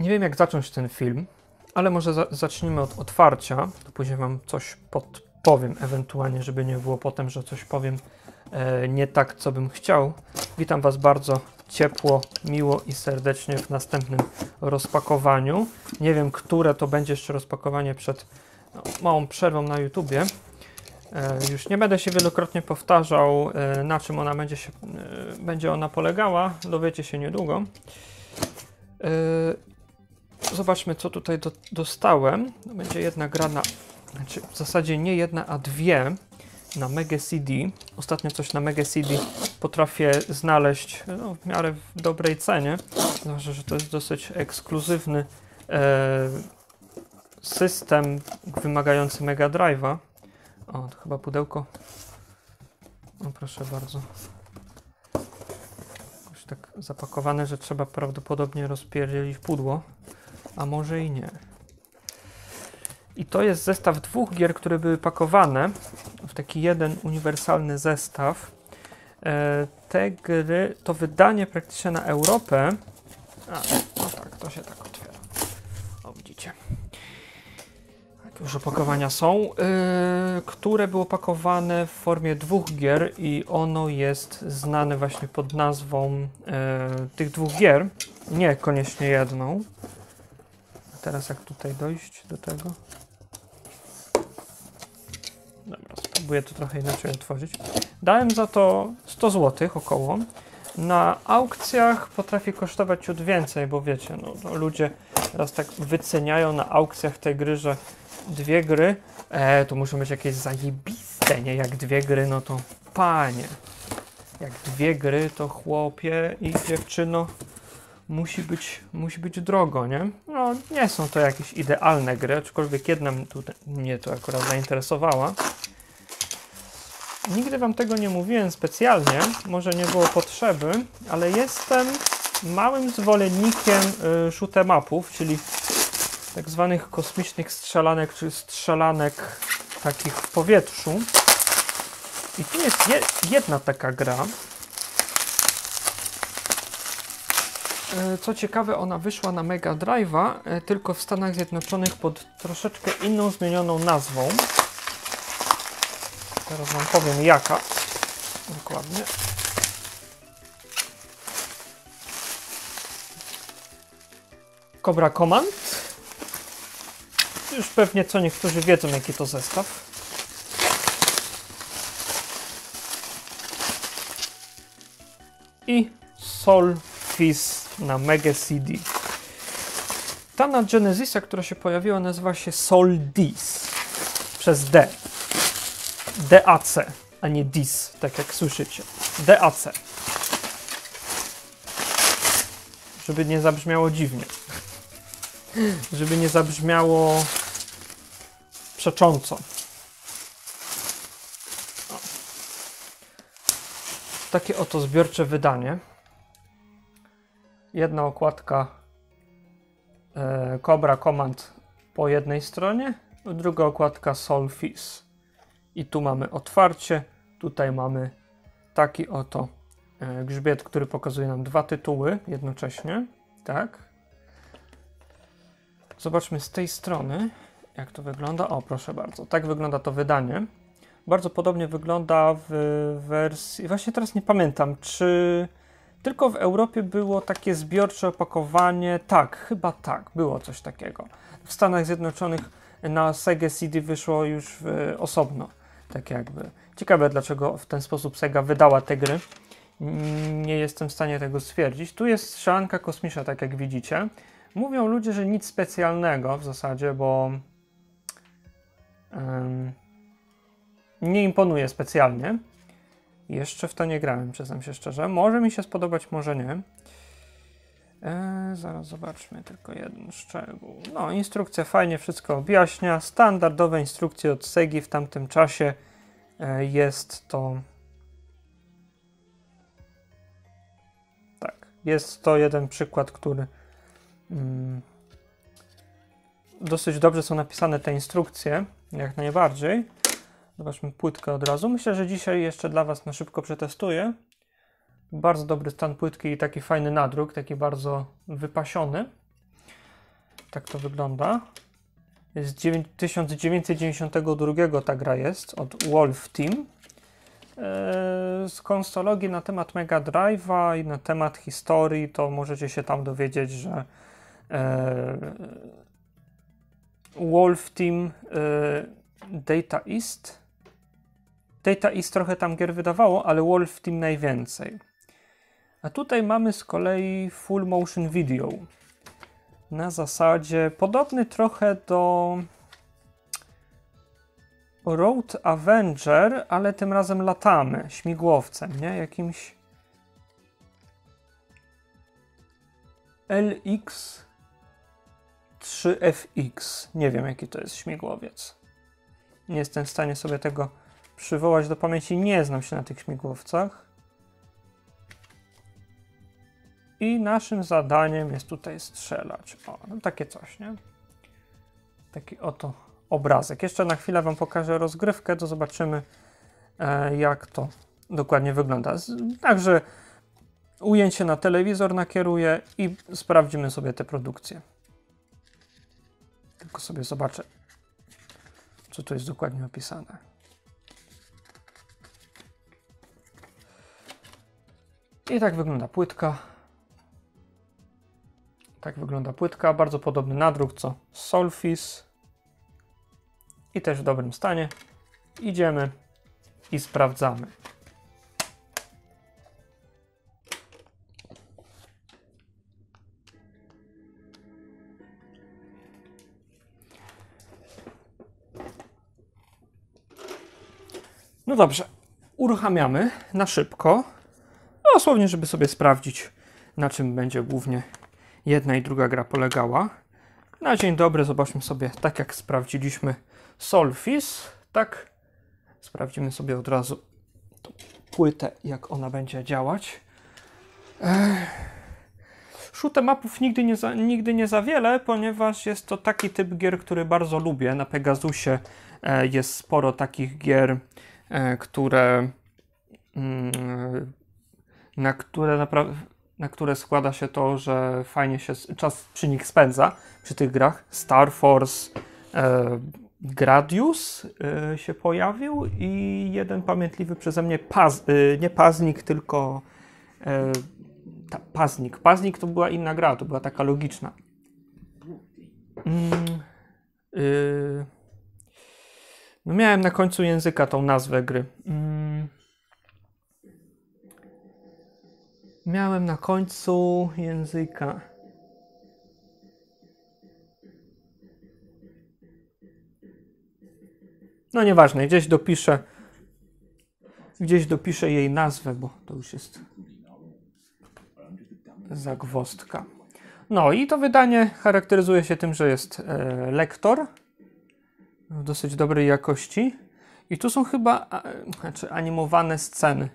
Nie wiem, jak zacząć ten film, ale może zacznijmy od otwarcia, to później wam coś podpowiem, ewentualnie, żeby nie było potem, że coś powiem nie tak, co bym chciał. Witam was bardzo ciepło, miło i serdecznie w następnym rozpakowaniu. Nie wiem, które to będzie jeszcze rozpakowanie przed małą przerwą na YouTubie. Już nie będę się wielokrotnie powtarzał, na czym ona będzie ona polegała. Dowiecie się niedługo. Zobaczmy, co tutaj dostałem. Będzie jedna gra znaczy w zasadzie nie jedna, a dwie na Mega CD. Ostatnio coś na Mega CD potrafię znaleźć w miarę w dobrej cenie. Zwłaszcza, że to jest dosyć ekskluzywny system wymagający Mega Drive'a. O, to chyba pudełko. O, proszę bardzo. Już tak zapakowane, że trzeba prawdopodobnie rozpierdzielić pudło. A może i nie. I to jest zestaw dwóch gier, które były pakowane w taki jeden uniwersalny zestaw. Te gry, to wydanie praktycznie na Europę. No tak, to się tak otwiera. O, widzicie. Takie już opakowania są, które było pakowane w formie dwóch gier i ono jest znane właśnie pod nazwą tych dwóch gier. Nie koniecznie jedną. Teraz jak tutaj dojść do tego? Dobra, spróbuję to trochę inaczej otworzyć. Dałem za to 100 zł około. Na aukcjach potrafi kosztować ciut więcej, bo wiecie, no ludzie teraz tak wyceniają na aukcjach te gry, że dwie gry, to muszą być jakieś zajebiste, nie? Jak dwie gry, no to panie. Jak dwie gry, to chłopie i dziewczyno, musi być drogo, nie? No, nie są to jakieś idealne gry, aczkolwiek jedna mnie to akurat zainteresowała. Nigdy wam tego nie mówiłem specjalnie, może nie było potrzeby, ale jestem małym zwolennikiem shoot'em upów, czyli tak zwanych kosmicznych strzelanek, czy strzelanek takich w powietrzu. I tu jest jedna taka gra. Co ciekawe, ona wyszła na Mega Drive'a, tylko w Stanach Zjednoczonych pod troszeczkę inną, zmienioną nazwą. Teraz wam powiem jaka. Dokładnie. Cobra Command. Już pewnie co niektórzy wiedzą, jaki to zestaw. I Solfis na Mega CD. Ta na Genesisa, która się pojawiła, nazywa się Soldis. Przez D. DAC, a nie DIS, tak jak słyszycie. DAC. Żeby nie zabrzmiało dziwnie. Żeby nie zabrzmiało przecząco. O. Takie oto zbiorcze wydanie. Jedna okładka Cobra Command po jednej stronie, druga okładka Solfis. I tu mamy otwarcie, tutaj mamy taki oto grzbiet, który pokazuje nam dwa tytuły jednocześnie. Tak. Zobaczmy z tej strony, jak to wygląda. O, proszę bardzo, tak wygląda to wydanie. Bardzo podobnie wygląda w wersji, właśnie teraz nie pamiętam, czy tylko w Europie było takie zbiorcze opakowanie. Tak, chyba tak, było coś takiego. W Stanach Zjednoczonych na Sega CD wyszło już osobno. Tak jakby. Ciekawe, dlaczego w ten sposób Sega wydała te gry. Nie jestem w stanie tego stwierdzić. Tu jest strzelanka kosmiczna, tak jak widzicie. Mówią ludzie, że nic specjalnego w zasadzie, bo nie imponuje specjalnie. Jeszcze w to nie grałem, przyznam się szczerze. Może mi się spodobać, może nie. Zaraz zobaczmy tylko jeden szczegół. No, instrukcja fajnie wszystko objaśnia. Standardowe instrukcje od Segi w tamtym czasie. Jest to... Tak, jest to jeden przykład, który... dosyć dobrze są napisane te instrukcje, jak najbardziej. Zobaczmy płytkę od razu. Myślę, że dzisiaj jeszcze dla was na szybko przetestuję. Bardzo dobry stan płytki i taki fajny nadruk, taki bardzo wypasiony. Tak to wygląda. Jest 1992 ta gra jest, od Wolf Team. Z konsologii na temat Mega Drive'a i na temat historii, to możecie się tam dowiedzieć, że Wolf Team Data East trochę tam gier wydawało, ale Wolf Team najwięcej. A tutaj mamy z kolei full motion video. Na zasadzie podobny trochę do Road Avenger, ale tym razem latamy śmigłowcem, nie? Jakimś LX3FX. Nie wiem, jaki to jest śmigłowiec. Nie jestem w stanie sobie tego przywołać do pamięci. Nie znam się na tych śmigłowcach. I naszym zadaniem jest tutaj strzelać. O, no takie coś, nie? Taki oto obrazek. Jeszcze na chwilę wam pokażę rozgrywkę, to zobaczymy, jak to dokładnie wygląda. Także ujęcie na telewizor nakieruję i sprawdzimy sobie te produkcje. Tylko sobie zobaczę, co tu jest dokładnie opisane. I tak wygląda płytka. Tak wygląda płytka. Bardzo podobny nadruk co Solfis. I też w dobrym stanie. Idziemy i sprawdzamy. No dobrze, uruchamiamy na szybko. Dosłownie, żeby sobie sprawdzić, na czym będzie głównie jedna i druga gra polegała. Na dzień dobry zobaczmy sobie, tak jak sprawdziliśmy Solfis, tak sprawdzimy sobie od razu tą płytę, jak ona będzie działać. Shoot'em upów nigdy nie za wiele, ponieważ jest to taki typ gier, który bardzo lubię. Na Pegasusie jest sporo takich gier, na które składa się to, że fajnie się czas przy nich spędza, przy tych grach. Star Force, Gradius się pojawił i jeden pamiętliwy przeze mnie nie Paznik, tylko Paznik. Paznik to była inna gra, to była taka logiczna. No miałem na końcu języka tą nazwę gry. Miałem na końcu języka. No nieważne, gdzieś dopiszę jej nazwę, bo to już jest zagwozdka. No i to wydanie charakteryzuje się tym, że jest lektor w dosyć dobrej jakości i tu są chyba animowane sceny.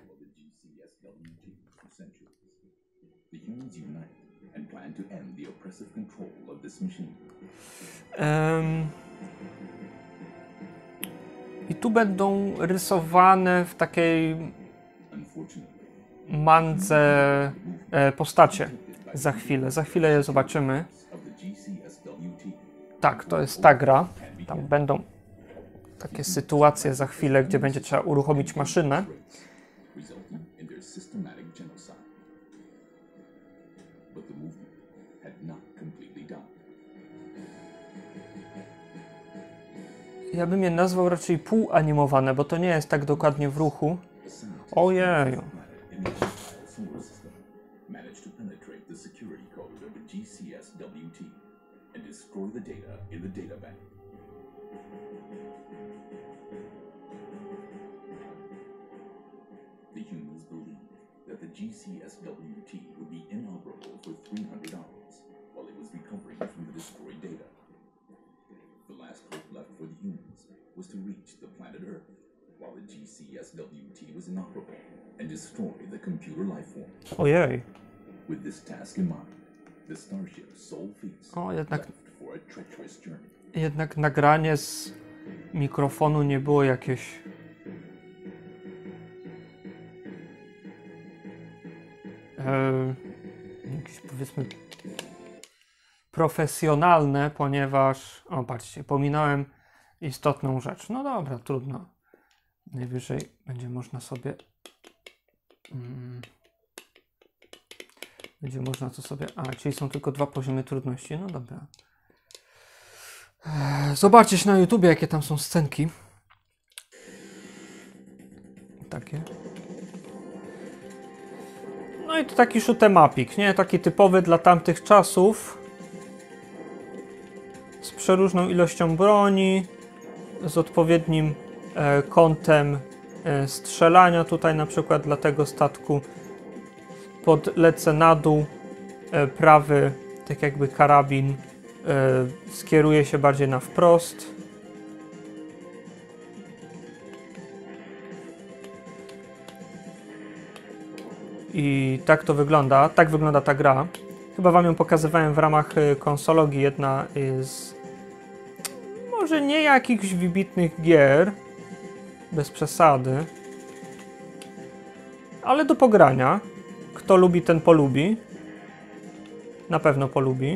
I tu będą rysowane w takiej mandze postacie za chwilę je zobaczymy. Tak, to jest ta gra. Tam będą takie sytuacje za chwilę, gdzie będzie trzeba uruchomić maszynę. Ja bym je nazwał raczej półanimowane, bo to nie jest tak dokładnie w ruchu. Ojeju. GCSWT would be inoperable for 300 hours while it was recovering from the destroyed data. The last hope left for the humans was to reach the planet Earth while the GCSWT was inoperable and destroy the computer life form. Ojej. With this task in mind, the starship Solfis left for a treacherous journey. Jednak nagranie z mikrofonu nie było jakieś jakieś powiedzmy profesjonalne, ponieważ... O, patrzcie, pominąłem istotną rzecz. No dobra, trudno. Najwyżej będzie można sobie... Będzie można to sobie... A, czyli są tylko 2 poziomy trudności. No dobra. Zobaczysz na YouTubie, jakie tam są scenki. Takie. No i to taki shoot'em-upik, nie? Taki typowy dla tamtych czasów. Z przeróżną ilością broni. Z odpowiednim kątem strzelania. Tutaj na przykład dla tego statku podlecę na dół. Prawy, tak jakby karabin, skieruje się bardziej na wprost. I tak to wygląda. Tak wygląda ta gra. Chyba wam ją pokazywałem w ramach konsologii. Jedna z może nie jakichś wybitnych gier. Bez przesady. Ale do pogrania. Kto lubi, ten polubi. Na pewno polubi.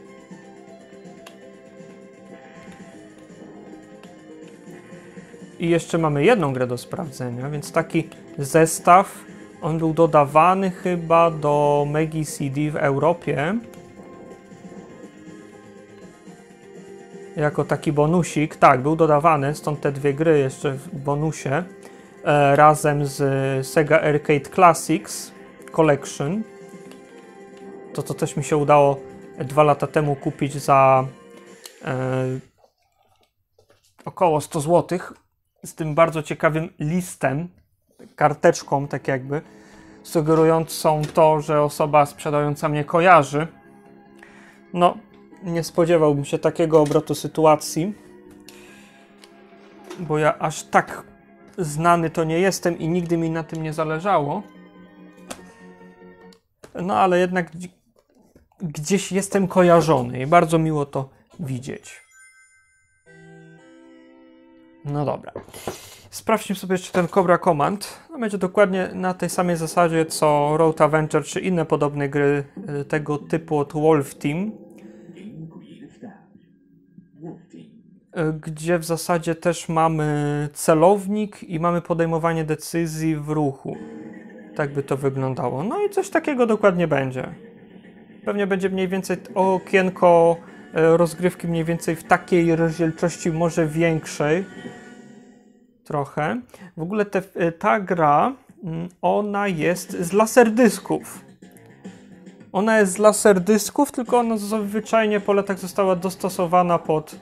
I jeszcze mamy jedną grę do sprawdzenia, więc taki zestaw, on był dodawany chyba do Megi CD w Europie. Jako taki bonusik. Tak, był dodawany, stąd te 2 gry jeszcze w bonusie. Razem z Sega Arcade Classics Collection. To, co też mi się udało 2 lata temu kupić za około 100 zł. Z tym bardzo ciekawym listem, karteczką tak jakby, sugerującą to, że osoba sprzedająca mnie kojarzy. No, nie spodziewałbym się takiego obrotu sytuacji, bo ja aż tak znany to nie jestem i nigdy mi na tym nie zależało. No, ale jednak gdzieś jestem kojarzony i bardzo miło to widzieć. No dobra. Sprawdźmy sobie jeszcze ten Cobra Command. No, będzie dokładnie na tej samej zasadzie co Road Avenger czy inne podobne gry tego typu od Wolf Team. Gdzie w zasadzie też mamy celownik i mamy podejmowanie decyzji w ruchu. Tak by to wyglądało. No i coś takiego dokładnie będzie. Pewnie będzie mniej więcej okienko rozgrywki mniej więcej w takiej rozdzielczości, może większej. Trochę. W ogóle ta gra, ona jest z laserdysków. Ona jest z laserdysków, tylko ona zwyczajnie po latach została dostosowana pod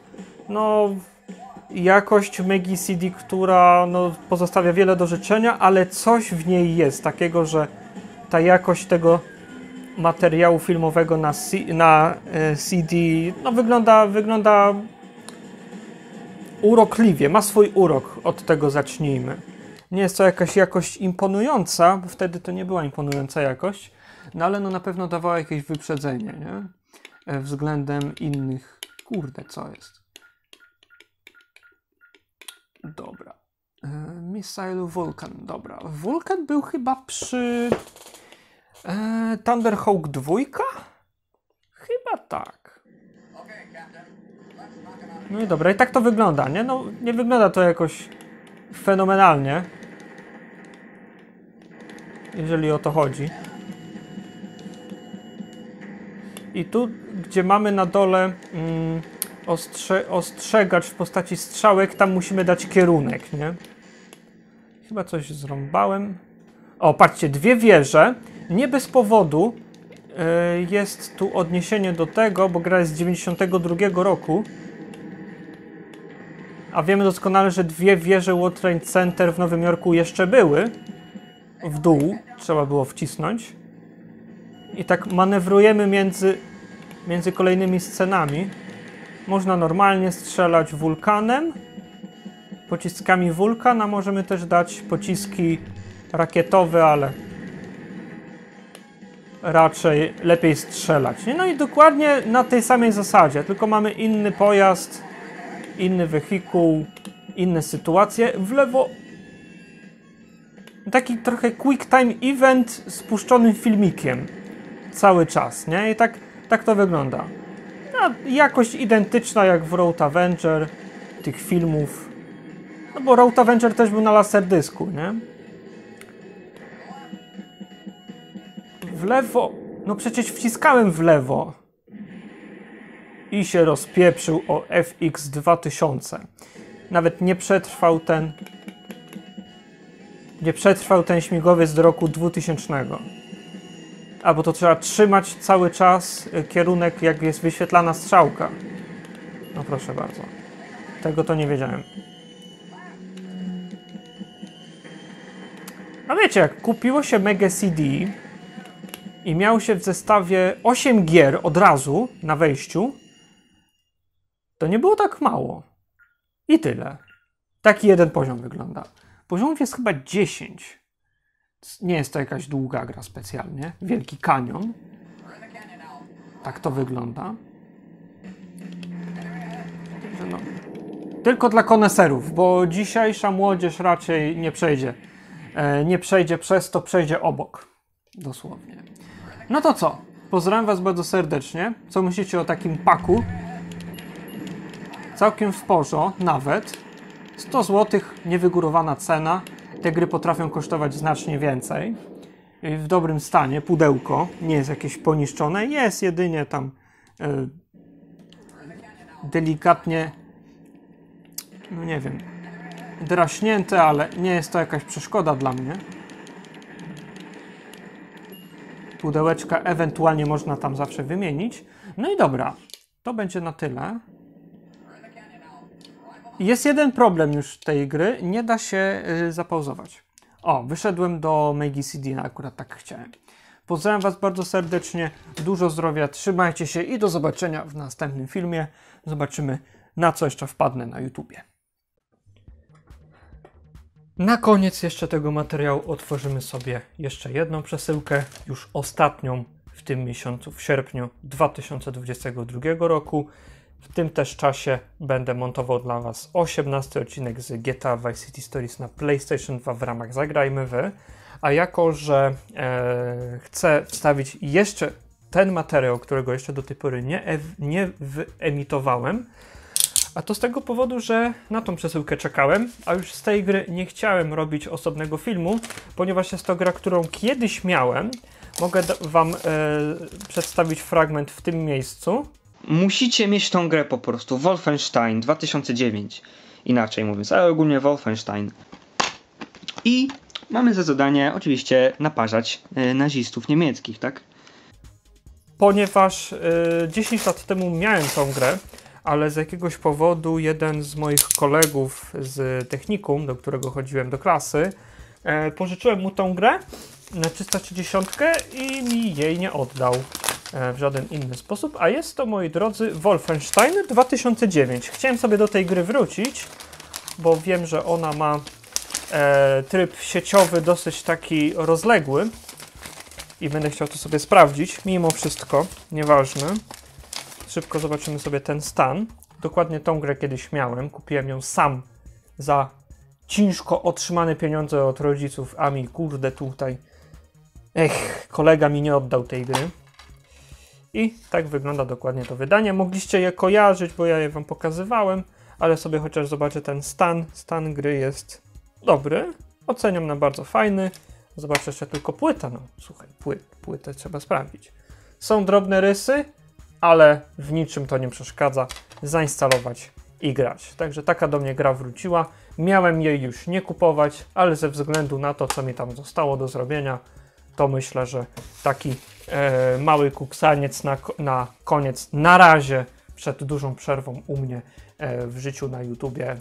jakość Megi CD, która pozostawia wiele do życzenia, ale coś w niej jest takiego, że ta jakość tego materiału filmowego na CD wygląda urokliwie, ma swój urok, od tego zacznijmy. Nie jest to jakaś jakość imponująca, bo wtedy to nie była imponująca jakość, no ale na pewno dawała jakieś wyprzedzenie, nie? Względem innych. Kurde, co jest? Dobra. Missile Vulcan, dobra. Vulcan był chyba przy Thunderhawk 2? Chyba tak. No i dobra, i tak to wygląda, nie? No, nie wygląda to jakoś fenomenalnie, jeżeli o to chodzi. I tu, gdzie mamy na dole ostrzegacz w postaci strzałek, tam musimy dać kierunek, nie? Chyba coś zrąbałem. O, patrzcie, 2 wieże. Nie bez powodu jest tu odniesienie do tego, bo gra jest z 92 roku. A wiemy doskonale, że 2 wieże World Trade Center w Nowym Jorku jeszcze były. W dół trzeba było wcisnąć. I tak manewrujemy między kolejnymi scenami. Można normalnie strzelać wulkanem, pociskami wulkan, a możemy też dać pociski rakietowe, ale raczej lepiej strzelać. No i dokładnie na tej samej zasadzie, tylko mamy inny pojazd, inny wehikuł, inne sytuacje. W lewo taki trochę quick time event z puszczonym filmikiem cały czas, nie? I tak to wygląda. jakość identyczna jak w Road Avenger, tych filmów. No bo Road Avenger też był na laserdysku, nie? W lewo... No przecież wciskałem w lewo. I się rozpieprzył o FX 2000. Nawet nie przetrwał ten... Nie przetrwał ten śmigłowiec do roku 2000. Albo to trzeba trzymać cały czas kierunek, jak jest wyświetlana strzałka. No proszę bardzo. Tego to nie wiedziałem. No wiecie, jak kupiło się Mega CD i miało się w zestawie 8 gier od razu na wejściu, to nie było tak mało. I tyle. Taki jeden poziom wygląda. Poziomów jest chyba 10. Nie jest to jakaś długa gra specjalnie. Wielki kanion. Tak to wygląda. No. Tylko dla koneserów, bo dzisiejsza młodzież raczej nie przejdzie. Nie przejdzie przez to, przejdzie obok. Dosłownie. No to co? Pozdrawiam was bardzo serdecznie. Co myślicie o takim paku? Całkiem sporo, nawet. 100 zł, niewygórowana cena. Te gry potrafią kosztować znacznie więcej. W dobrym stanie, pudełko. Nie jest jakieś poniszczone. Jest jedynie tam delikatnie, no nie wiem, draśnięte, ale nie jest to jakaś przeszkoda dla mnie. Pudełeczka ewentualnie można tam zawsze wymienić. No i dobra, to będzie na tyle. Jest jeden problem już tej gry, nie da się zapauzować. O, wyszedłem do Megi CD, akurat tak chciałem. Pozdrawiam was bardzo serdecznie, dużo zdrowia, trzymajcie się i do zobaczenia w następnym filmie. Zobaczymy, na co jeszcze wpadnę na YouTubie. Na koniec jeszcze tego materiału otworzymy sobie jeszcze jedną przesyłkę, już ostatnią w tym miesiącu, w sierpniu 2022 roku. W tym też czasie będę montował dla was 18 odcinek z GTA Vice City Stories na PlayStation 2 w ramach Zagrajmy Wy. A jako, że chcę wstawić jeszcze ten materiał, którego jeszcze do tej pory nie wyemitowałem, a to z tego powodu, że na tą przesyłkę czekałem, a już z tej gry nie chciałem robić osobnego filmu, ponieważ jest to gra, którą kiedyś miałem. Mogę wam przedstawić fragment w tym miejscu. Musicie mieć tą grę po prostu. Wolfenstein 2009. Inaczej mówiąc, ale ogólnie Wolfenstein. I mamy za zadanie oczywiście naparzać nazistów niemieckich, tak? Ponieważ 10 lat temu miałem tą grę, ale z jakiegoś powodu jeden z moich kolegów z technikum, do którego chodziłem do klasy, pożyczyłem mu tą grę na 330 i mi jej nie oddał w żaden inny sposób, a jest to, moi drodzy, Wolfenstein 2009. Chciałem sobie do tej gry wrócić, bo wiem, że ona ma tryb sieciowy dosyć taki rozległy i będę chciał to sobie sprawdzić, mimo wszystko, nieważne. Szybko zobaczymy sobie ten stan. Dokładnie tą grę kiedyś miałem, kupiłem ją sam za ciężko otrzymane pieniądze od rodziców, a mi kurde tutaj, kolega mi nie oddał tej gry. I tak wygląda dokładnie to wydanie. Mogliście je kojarzyć, bo ja je wam pokazywałem, ale sobie chociaż zobaczę ten stan. Stan gry jest dobry. Oceniam na bardzo fajny. Zobaczę jeszcze tylko płytę. No słuchaj, płytę trzeba sprawdzić. Są drobne rysy, ale w niczym to nie przeszkadza zainstalować i grać. Także taka do mnie gra wróciła. Miałem jej już nie kupować, ale ze względu na to, co mi tam zostało do zrobienia, to myślę, że taki mały kuksaniec na koniec, na razie, przed dużą przerwą u mnie w życiu na YouTubie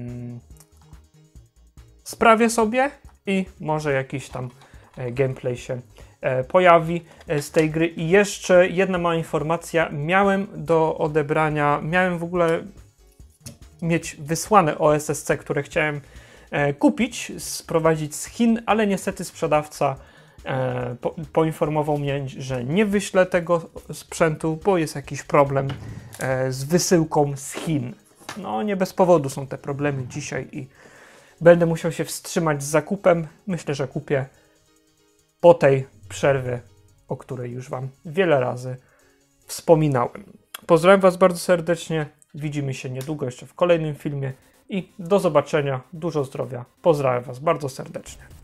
sprawię sobie i może jakiś tam gameplay się pojawi z tej gry. I jeszcze jedna mała informacja. Miałem do odebrania, miałem w ogóle mieć wysłane OSSC, które chciałem kupić, sprowadzić z Chin, ale niestety sprzedawca poinformował mnie, że nie wyślę tego sprzętu, bo jest jakiś problem z wysyłką z Chin. No nie bez powodu są te problemy dzisiaj i będę musiał się wstrzymać z zakupem. Myślę, że kupię po tej przerwie, o której już wam wiele razy wspominałem. Pozdrawiam Was bardzo serdecznie. Widzimy się niedługo jeszcze w kolejnym filmie i do zobaczenia. Dużo zdrowia. Pozdrawiam Was bardzo serdecznie.